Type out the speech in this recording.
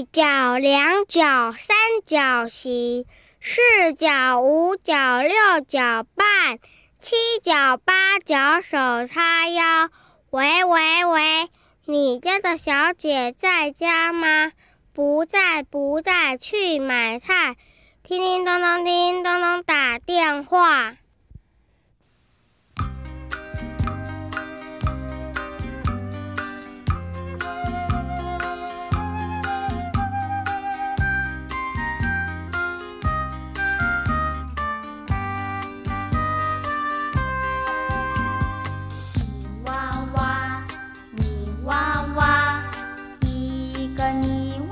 一角、两角、三角形，四角、五角、六角半，七角、八角手叉腰。喂，你家的小姐在家吗？不在，去买菜。叮叮咚咚打电话。 泥娃娃，一个泥